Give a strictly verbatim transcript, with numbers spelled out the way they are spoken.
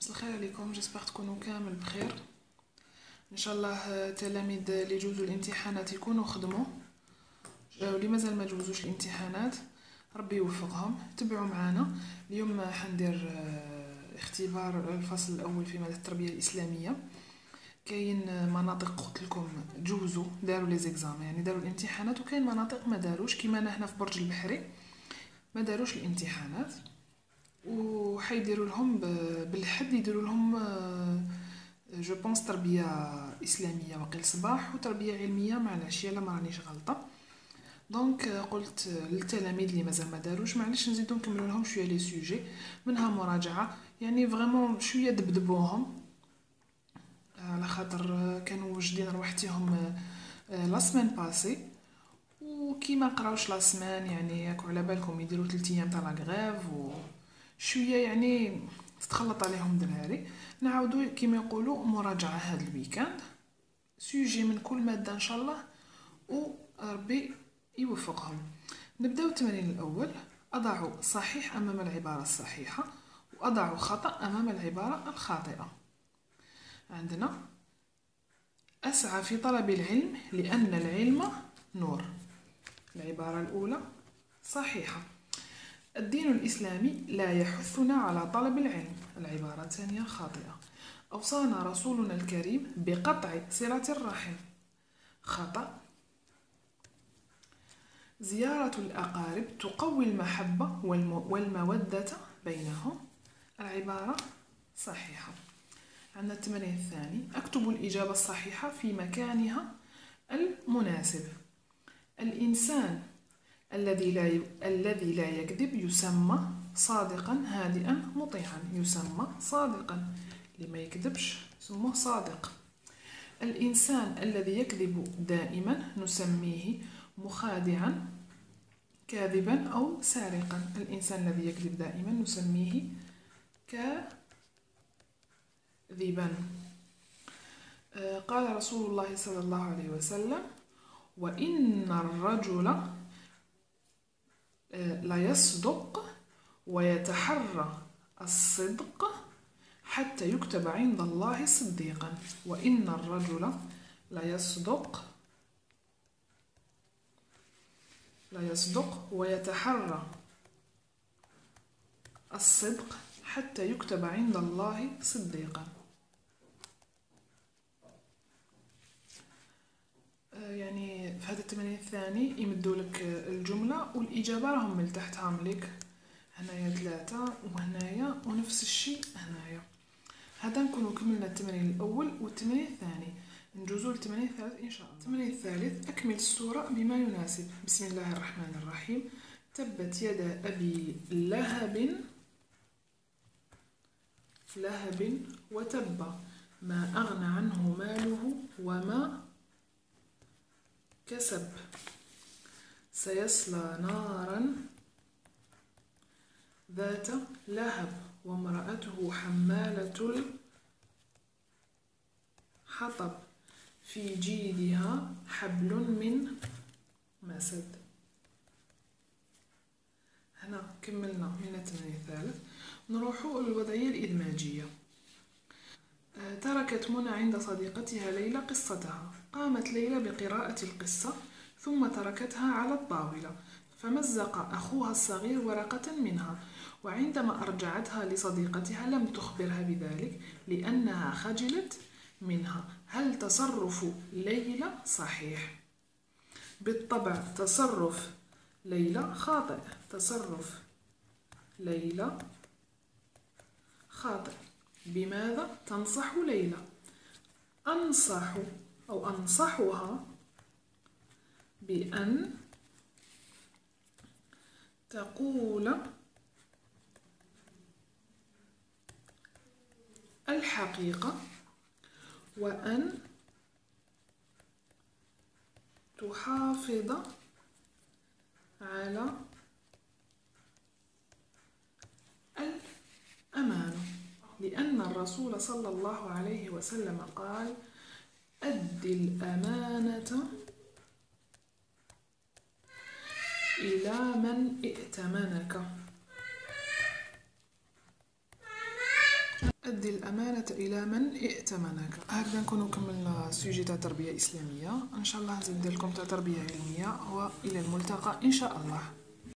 مساء الخير عليكم. جسبر تكونوا كامل بخير ان شاء الله. تلاميذ اللي جوزوا الامتحانات يكونوا خدموا، واللي مازال ما جوزوش الامتحانات ربي يوفقهم. تبعوا معنا اليوم حندير اختبار الفصل الاول في ماده التربيه الاسلاميه. كاين مناطق قلت لكم جوزوا داروا لي زيكزام، يعني داروا الامتحانات، وكاين مناطق ما داروش كيما انا هنا في برج البحري ما داروش الامتحانات، وحيديروا لهم بالحد يديروا لهم جو بونس تربيه اسلاميه وقيل صباح وتربيه علميه مع العشيه، لا ما رانيش غلطه. دونك قلت للتلاميذ اللي مازال ما داروش معليش نزيدو نكملوا لهم شويه لي سوجي منها مراجعه، يعني فريمون شويه دبدبوهم على خاطر كانوا واجدين روحتيهم لا سمان باسي، وكيما قراوش لا سمان يعني ياكو على بالكم يديروا ثلاث ايام تاع لا غريف وشويه يعني تتخلط عليهم دراري. نعاودوا كيما يقولوا مراجعه هذا الويكاند سوجي من كل ماده ان شاء الله، وربي يوفقهم. نبداو التمرين الاول. اضع صحيح امام العباره الصحيحه، واضع خطا امام العباره الخاطئه. عندنا اسعى في طلب العلم لان العلم نور. العباره الاولى صحيحه. الدين الإسلامي لا يحثنا على طلب العلم. العبارة الثانية خاطئة. أوصانا رسولنا الكريم بقطع صلة الرحم. خطأ. زيارة الأقارب تقوي المحبة والمودة بينهم. العبارة صحيحة. عندنا التمرين الثاني. أكتب الإجابة الصحيحة في مكانها المناسب. الإنسان الذي لا ي... الذي لا يكذب يسمى صادقا هادئا مطيعا. يسمى صادقا، اللي ما يكذبش يسموه صادق. الإنسان الذي يكذب دائما نسميه مخادعا كاذبا أو سارقا. الإنسان الذي يكذب دائما نسميه كاذبا. آه قال رسول الله صلى الله عليه وسلم: وإن الرجل لا يصدق ويتحرى الصدق حتى يكتب عند الله صديقا. وإن الرجل لا يصدق لا يصدق ويتحرى الصدق حتى يكتب عند الله صديقا. يعني في هذا التمرين الثاني يمدوا لك الجمله والاجابه راهم من تحت هامليك، هنايا ثلاثه وهنايا ونفس الشيء هنايا. هذا نكونوا كملنا التمرين الاول والتمرين الثاني، نجوزوا للتمرين الثالث ان شاء الله. التمرين الثالث. اكمل السوره بما يناسب. بسم الله الرحمن الرحيم. تبت يدا ابي لهب لهب وتب ما اغنى عنه ماله وما كسب سيصلى نارا ذات لهب وامرأته حمالة الحطب في جيدها حبل من مسد. هنا كملنا من التمرين الثالث. نروحوا للوضعية الإدماجية. تركت منى عند صديقتها ليلى قصتها. قامت ليلى بقراءة القصة ثم تركتها على الطاولة، فمزق أخوها الصغير ورقة منها، وعندما أرجعتها لصديقتها لم تخبرها بذلك لأنها خجلت منها. هل تصرف ليلى صحيح؟ بالطبع تصرف ليلى خاطئ. تصرف ليلى خاطئ. بماذا تنصح ليلى؟ أنصح أو أنصحها بأن تقول الحقيقة وأن تحافظ على الأمانة، لأن الرسول صلى الله عليه وسلم قال: أد الأمانة إلى من ائتمنك. أد وأدي الأمانة إلى من ائتمنك. هكذا نكونوا كملنا سوجي تاع تربية إسلامية. إن شاء الله نزيد ندير لكم تاع تربية علمية، وإلى الملتقى إن شاء الله.